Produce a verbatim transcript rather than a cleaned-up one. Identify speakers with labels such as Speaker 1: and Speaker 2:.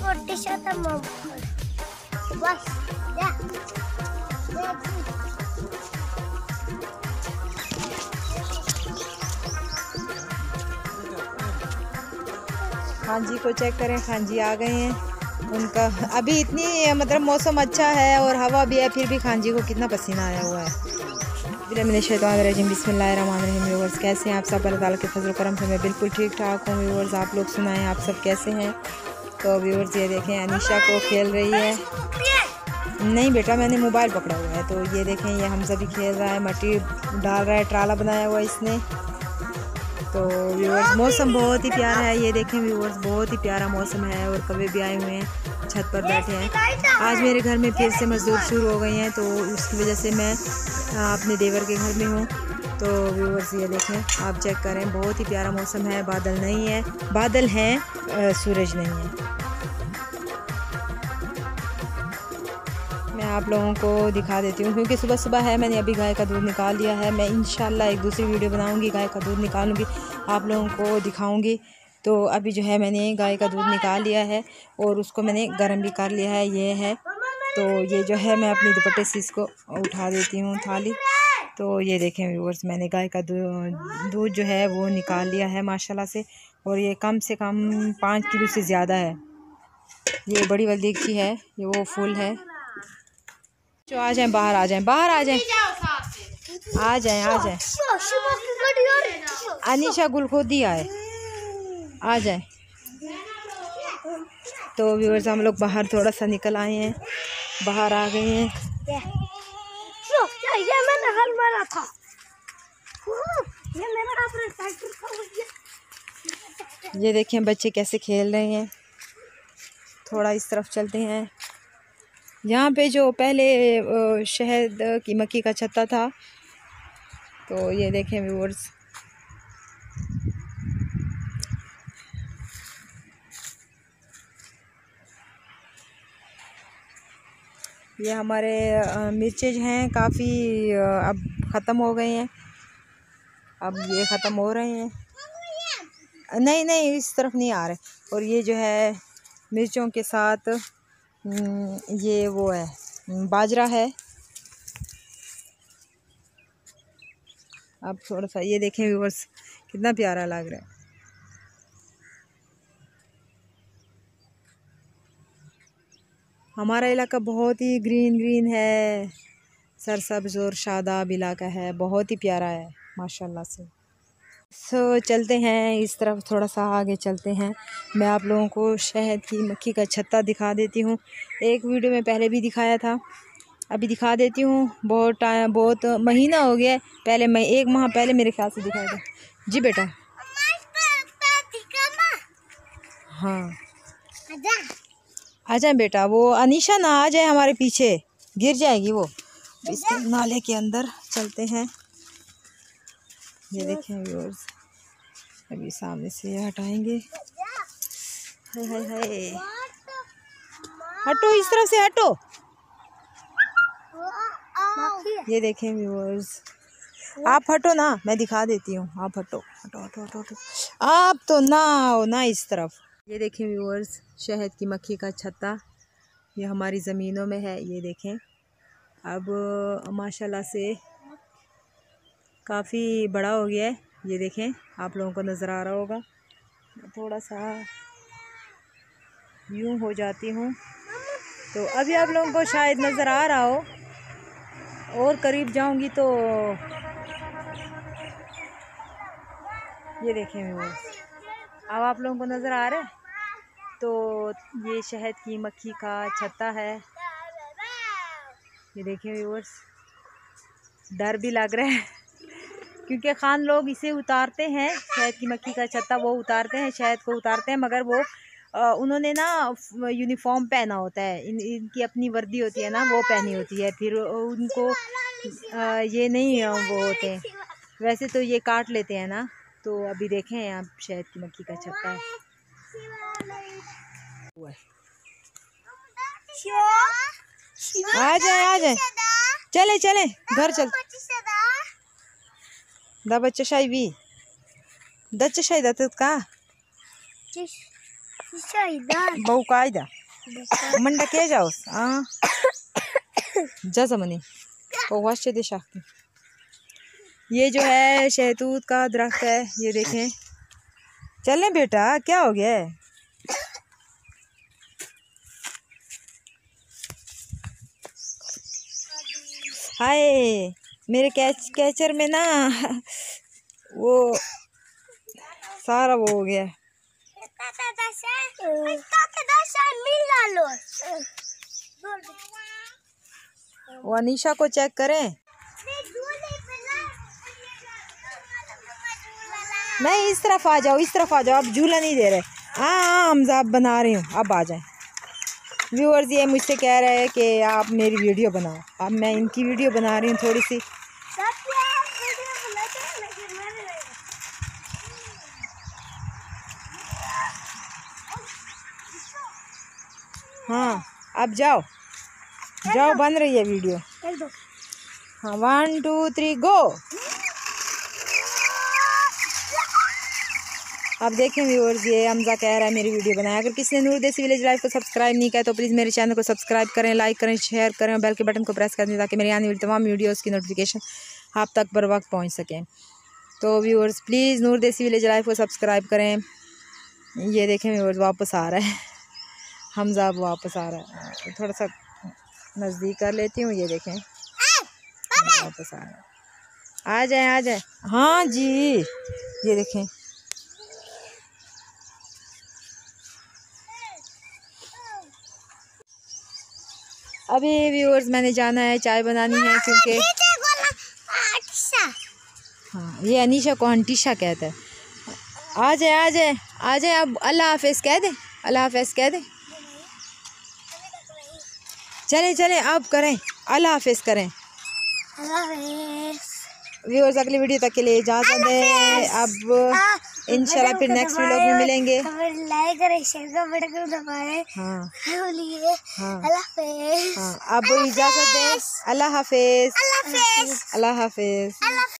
Speaker 1: खान जी को चेक करें, खान जी आ गए हैं। उनका अभी इतनी मतलब मौसम अच्छा है और हवा भी है, फिर भी खान जी को कितना पसीना आया हुआ है। बिस्मिल्लाहिर्रहमानिर्रहीम। व्यूअर्स कैसे हैं आप सब? अल्लाह ताला के फजल करम से मैं बिल्कुल ठीक ठाक हूँ। व्यूअर्स आप लोग सुनाएं, आप सब कैसे हैं? तो व्यूअर्स ये देखें अनीशा को खेल रही है। नहीं बेटा, मैंने मोबाइल पकड़ा हुआ है। तो ये देखें ये हमजा भी खेल रहा है, मट्टी डाल रहा है, ट्राला बनाया हुआ है इसने। तो व्यूअर्स मौसम बहुत ही प्यारा है। ये देखें व्यूअर्स बहुत ही प्यारा मौसम है और कभी भी आए हुए हैं, छत पर बैठे हैं। आज मेरे घर में फिर से मजदूर शुरू हो गए हैं, तो उसकी वजह से मैं अपने देवर के घर में हूँ। तो व्यूअर्स ये देखें, आप चेक करें, बहुत ही प्यारा मौसम है। बादल नहीं है, बादल हैं, सूरज नहीं है। मैं आप लोगों को दिखा देती हूँ क्योंकि सुबह सुबह है। मैंने अभी गाय का दूध निकाल लिया है। मैं इंशाल्लाह एक दूसरी वीडियो बनाऊँगी, गाय का दूध निकालूँगी, आप लोगों को दिखाऊँगी। तो अभी जो है मैंने गाय का दूध निकाल लिया है और उसको मैंने गर्म भी कर लिया है। ये है, तो ये जो है मैं अपनी दुपट्टे से इसको उठा देती हूँ थाली। तो ये देखें व्यूअर्स, मैंने गाय का दूध जो है वो निकाल लिया है माशाल्लाह से। और ये कम से कम पाँच किलो से ज़्यादा है। ये बड़ी वाली देगची है, ये वो फुल है। जो आ जाएं, बाहर आ जाएं, बाहर आ जाएं, आ जाएं, आ जाएं। अनीशा गुलखोदी आए, आ जाएं। तो व्यूअर्स हम लोग बाहर थोड़ा सा निकल आए हैं, बाहर आ गए हैं।
Speaker 2: ये मैंने हल मारा था, ये मेरा
Speaker 1: ये देखें बच्चे कैसे खेल रहे हैं। थोड़ा इस तरफ चलते हैं। यहाँ पे जो पहले शहद की मक्खी का छत्ता था, तो ये देखें व्यूअर्स, ये हमारे मिर्चेज हैं काफ़ी अब ख़त्म हो गए हैं। अब ये ख़त्म हो रहे हैं। नहीं नहीं इस तरफ नहीं आ रहे। और ये जो है मिर्चों के साथ ये वो है बाजरा है। अब थोड़ा सा ये देखें व्यूअर्स, कितना प्यारा लग रहा है। हमारा इलाका बहुत ही ग्रीन ग्रीन है, सरसब्ज और शादाब इलाका है, बहुत ही प्यारा है माशाल्लाह से। सो so, चलते हैं इस तरफ, थोड़ा सा आगे चलते हैं। मैं आप लोगों को शहद की मक्खी का छत्ता दिखा देती हूँ। एक वीडियो में पहले भी दिखाया था, अभी दिखा देती हूँ। बहुत टाइम, बहुत महीना हो गया, पहले मैं एक माह पहले मेरे ख्याल से दिखाया था। जी बेटा, हाँ आ जाए बेटा। वो अनीशा ना आ जाए हमारे पीछे, गिर जाएगी वो। इसके नाले के अंदर चलते हैं। ये देखें व्यूअर्स, अभी सामने से हटाएंगे। हाय हाय हाय, हटो, इस तरफ से हटो। ये देखें व्यूअर्स, आप हटो ना, मैं दिखा देती हूँ। आप हटो हटो हटो हटो हटो, आप तो ना आओ ना इस तरफ। ये देखें व्यूअर्स, शहद की मक्खी का छत्ता ये हमारी ज़मीनों में है। ये देखें, अब माशाल्लाह से काफ़ी बड़ा हो गया है। ये देखें, आप लोगों को नज़र आ रहा होगा। थोड़ा सा यूँ हो जाती हूँ तो अभी आप लोगों को शायद नज़र आ रहा हो, और करीब जाऊंगी तो ये देखें व्यूअर्स, अब आप लोगों को नज़र आ रहा है। तो ये शहद की मक्खी का छत्ता है। ये देखें व्यूअर्स, डर भी लग रहा है क्योंकि खान लोग इसे उतारते हैं, शहद की मक्खी का छत्ता वो उतारते हैं, शहद को उतारते हैं, मगर वो आ, उन्होंने ना यूनिफॉर्म पहना होता है, इन इनकी अपनी वर्दी होती है ना, वो पहनी होती है, फिर उनको आ, ये नहीं वो होते हैं। वैसे तो ये काट लेते हैं ना। तो अभी देखें यहाँ शहद की मक्खी का छत्ता है। आ जाए आ जाए, चले चले घर चल। दा बच्चा शाही भी दच्चा शाही दा का बहु कायदा मंडा क्या जाओ हाँ जा समनी ओ वाश्य दे शाखी। ये जो है शहतूत का दरख्त है, ये देखें। चलें बेटा, क्या हो गया है? हाय मेरे कैच कैचर में ना वो सारा वो हो गया। वो अनीशा को चेक करें। नहीं इस तरफ आ जाओ, इस तरफ आ जाओ, अब झूला नहीं दे रहे। हाँ हाँ हम आप बना रही हूँ, अब आ जाएं। व्यूअर्स ये मुझसे कह रहे हैं कि आप मेरी वीडियो बनाओ, अब मैं इनकी वीडियो बना रही हूँ थोड़ी सी। हाँ अब जाओ जाओ, बन रही है वीडियो। हाँ वन टू थ्री गो। अब देखें व्यूअर्स, ये हमजा कह रहा है मेरी वीडियो बनाए। अगर किसी ने नूर देसी विलेज लाइफ को सब्सक्राइब नहीं किया तो प्लीज़ मेरे चैनल को सब्सक्राइब करें, लाइक करें, शेयर करें और बेल के बटन को प्रेस कर दें ताकि मेरी आने वाली तमाम वीडियोस की नोटिफिकेशन आप तक बर वक्त पहुँच सकें। तो व्यूअर्स प्लीज़ नूर देसी विलेज लाइफ को सब्सक्राइब करें। ये देखें व्यूअर्स, वापस आ रहा है हमजा, अब वापस आ रहा है। थोड़ा सा नज़दीक कर लेती हूँ, ये देखें वापस आ रहा है। आ जाए आ जाए, हाँ जी ये देखें। अभी व्यूअर्स मैंने जाना है, चाय बनानी है क्योंकि हाँ ये अनीशा को अंटीशा कहता है। आ जाए आ जाए आ जाए, अब अल्लाह हाफिज़ कह दे, अल्लाह हाफिज़ कह दे। चलें चलें अब करें, अल्लाह हाफिज़ करें। व्यूअर्स अगली वीडियो तक के लिए इजाज़त दें। अब इंशाल्लाह फिर नेक्स्ट व्लॉग में मिलेंगे।
Speaker 2: लाइक करें, शेयर करें, बटन दबाएं।
Speaker 1: हाँ
Speaker 2: हाँ अल्लाह हाफिज़।
Speaker 1: हाँ अब इजाज़त दें। अल्लाह हाफिज़, अल्लाह हाफिज़।